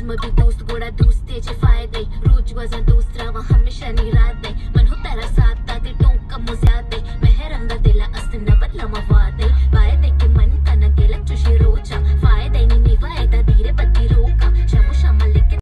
मग तू दोस्त गोडा दोस्तेचे फायदे रोज वजन